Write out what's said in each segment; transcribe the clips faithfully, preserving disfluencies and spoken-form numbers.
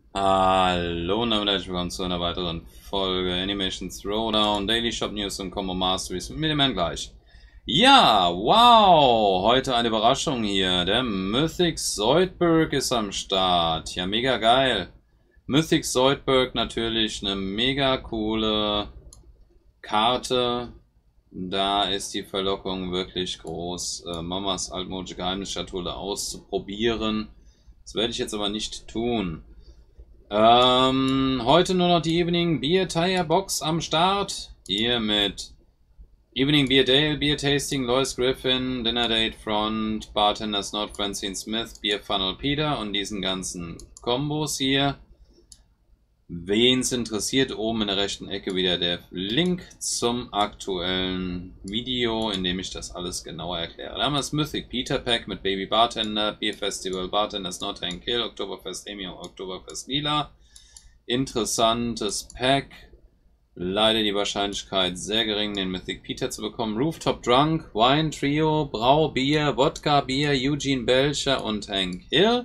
Hallo und damit herzlich willkommen zu einer weiteren Folge Animation Throwdown, Daily Shop News und Combo Masteries mit dem Herrn gleich. Ja, wow, heute eine Überraschung hier. Der Mythic Zoidberg ist am Start. Ja, mega geil. Mythic Zoidberg natürlich eine mega coole Karte. Da ist die Verlockung wirklich groß, äh, Mamas altmodische Geheimnisschatulle auszuprobieren. Das werde ich jetzt aber nicht tun. Ähm, heute nur noch die Evening Beer Tire Box am Start. Hier mit Evening Beer Dale, Beer Tasting, Lois Griffin, Dinner Date Front, Bartenders Not, Francine Smith, Beer Funnel Peter und diesen ganzen Kombos hier. Wen es interessiert, oben in der rechten Ecke wieder der Link zum aktuellen Video, in dem ich das alles genauer erkläre. Da haben wir das Mythic Peter Pack mit Baby Bartender, Beer Festival, Bartenders Not Hank Kill, Oktoberfest Amy und Oktoberfest Lila. Interessantes Pack. Leider die Wahrscheinlichkeit sehr gering, den Mythic Peter zu bekommen. Rooftop Drunk, Wine Trio, Brau Bier, Wodka Bier, Eugene Belcher und Hank Hill.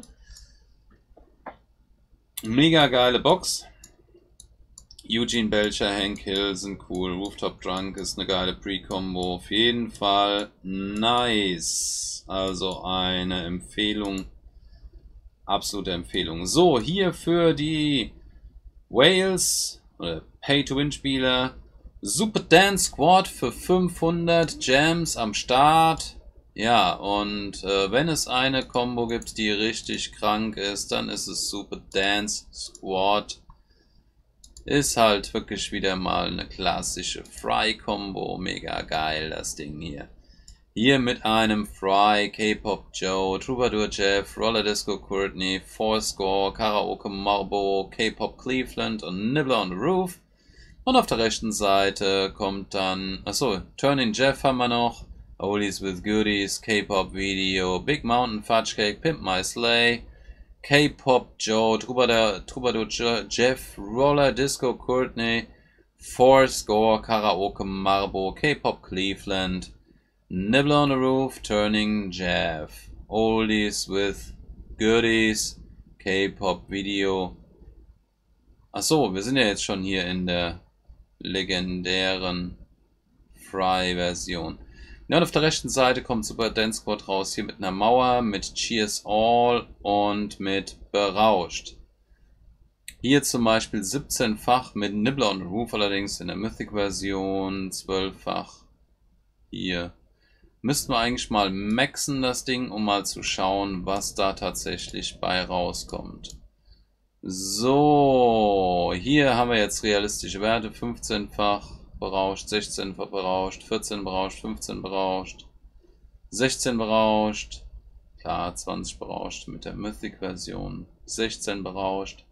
Mega geile Box. Eugene Belcher, Hank Hill sind cool. Rooftop Drunk ist eine geile Pre-Kombo. Auf jeden Fall nice. Also eine Empfehlung. Absolute Empfehlung. So, hier für die Wales oder Pay-to-Win-Spieler. Super Dance Squad für fünfhundert Gems am Start. Ja, und äh, wenn es eine Combo gibt, die richtig krank ist, dann ist es Super Dance Squad. Ist halt wirklich wieder mal eine klassische Fry-Kombo. Mega geil, das Ding hier. Hier mit einem Fry, K-Pop Joe, Troubadour Jeff, Roller Disco Courtney, Fourscore, Karaoke Marbo, K-Pop Cleveland und Nibbler on the Roof. Und auf der rechten Seite kommt dann, achso, Turning Jeff haben wir noch, Oldies with Goodies, K-Pop Video, Big Mountain Fudge Cake, Pimp My Sleigh, K-Pop Joe, Troubadour, Troubadour Jeff, Roller Disco Courtney, Fourscore, Karaoke Marbo, K-Pop Cleveland, Nibbler on the Roof, Turning Jeff, Oldies with Goodies, K-Pop Video. Achso, wir sind ja jetzt schon hier in der legendären Fry-Version. Ja, und auf der rechten Seite kommt Super Dance Squad raus, hier mit einer Mauer, mit Cheers All und mit Berauscht. Hier zum Beispiel siebzehnfach mit Nibbler on the Roof, allerdings in der Mythic-Version, zwölffach hier. Müssten wir eigentlich mal maxen das Ding, um mal zu schauen, was da tatsächlich bei rauskommt. So, hier haben wir jetzt realistische Werte, fünfzehnfach berauscht, sechzehnfach berauscht, vierzehn berauscht, fünfzehn berauscht, sechzehn berauscht, klar, zwanzig berauscht mit der Mythic-Version, sechzehn berauscht.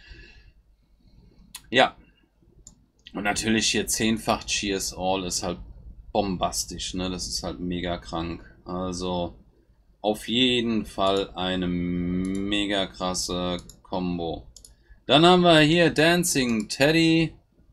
Ja, und natürlich hier zehnfach Cheers All ist halt bombastisch, ne? Das ist halt mega krank. Also auf jeden Fall eine mega krasse Combo. Dann haben wir hier Dancing Teddy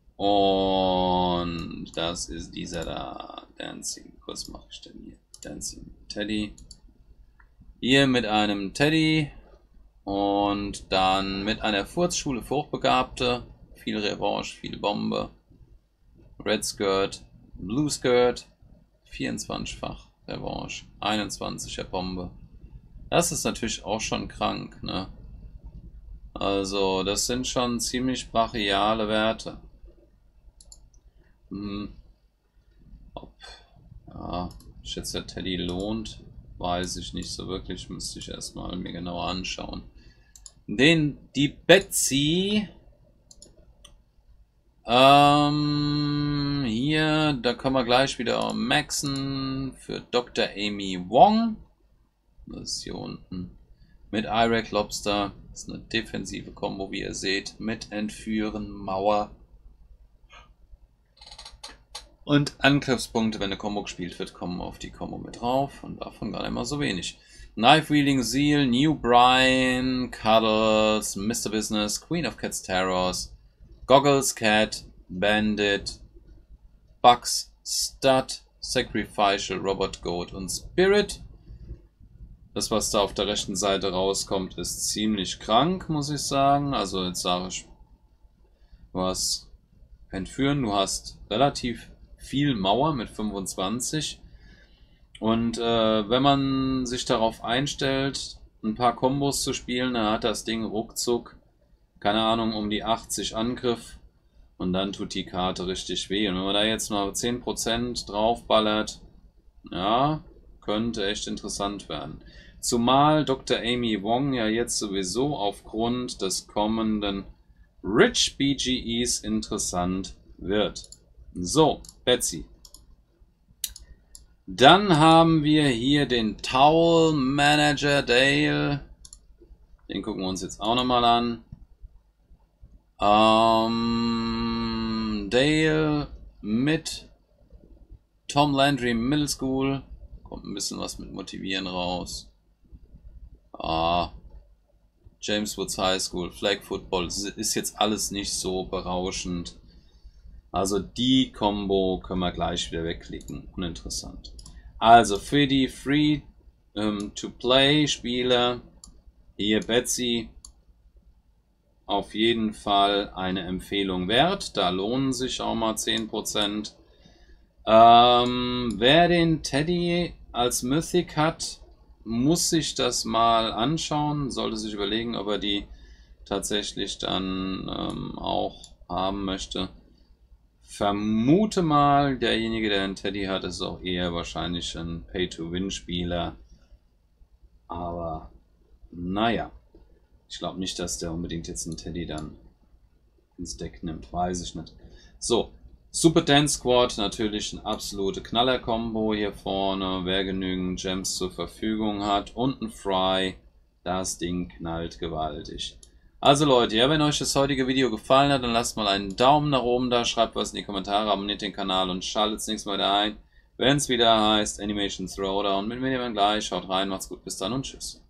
und das ist dieser da. Dancing, was mache ich denn hier? Dancing Teddy. Hier mit einem Teddy und dann mit einer Furzschule für Hochbegabte. Viel Revanche, viel Bombe. Red Skirt, Blue Skirt, vierundzwanzigfach Revanche, einundzwanziger Bombe. Das ist natürlich auch schon krank, ne? Also, das sind schon ziemlich brachiale Werte. Hm. Ob, ja, ich jetzt der Teddy lohnt, weiß ich nicht so wirklich. Müsste ich erstmal mir genauer anschauen. Den, die Betsy. Ähm, hier, da können wir gleich wieder maxen für Doktor Amy Wong. Das ist hier unten. Mit Iraq Lobster. Das ist eine defensive Combo, wie ihr seht. Mit Entführen, Mauer. Und Angriffspunkte, wenn eine Combo gespielt wird, kommen auf die Combo mit drauf. Und davon gar nicht mal so wenig. Knife Wielding Seal, New Brian, Cuddles, Mister Business, Queen of Cats Terrors, Goggles Cat, Bandit, Bugs, Stud, Sacrificial, Robot Goat und Spirit. Das, was da auf der rechten Seite rauskommt, ist ziemlich krank, muss ich sagen. Also jetzt sage ich, du hast Entführen, du hast relativ viel Mauer mit fünfundzwanzig. Und äh, wenn man sich darauf einstellt, ein paar Kombos zu spielen, dann hat das Ding ruckzuck, keine Ahnung, um die achtzig Angriff. Und dann tut die Karte richtig weh. Und wenn man da jetzt mal zehn Prozent draufballert, ja, könnte echt interessant werden. Zumal Doktor Amy Wong ja jetzt sowieso aufgrund des kommenden Rich B G Es interessant wird. So, Betsy. Dann haben wir hier den Towel Manager Dale. Den gucken wir uns jetzt auch nochmal an. Ähm, Dale mit Tom Landry Middle School. Kommt ein bisschen was mit Motivieren raus. Ah, James Woods High School, Flag Football, ist jetzt alles nicht so berauschend. Also die Combo können wir gleich wieder wegklicken. Uninteressant. Also für die Free-to-Play-Spieler, hier Betsy, auf jeden Fall eine Empfehlung wert. Da lohnen sich auch mal zehn Prozent. Ähm, wer den Teddy als Mythic hat, muss sich das mal anschauen, sollte sich überlegen, ob er die tatsächlich dann ähm, auch haben möchte. Vermute mal, derjenige, der einen Teddy hat, ist auch eher wahrscheinlich ein Pay-to-Win-Spieler. Aber naja, ich glaube nicht, dass der unbedingt jetzt einen Teddy dann ins Deck nimmt, weiß ich nicht. So. Super Dance Squad, natürlich eine absolute Knaller-Kombo hier vorne, wer genügend Gems zur Verfügung hat und ein Fry, das Ding knallt gewaltig. Also Leute, ja, wenn euch das heutige Video gefallen hat, dann lasst mal einen Daumen nach oben da, schreibt was in die Kommentare, abonniert den Kanal und schaltet das nächste Mal wieder ein, wenn es wieder heißt Animation Throwdown. Mit mir dann gleich, schaut rein, macht's gut, bis dann und tschüss.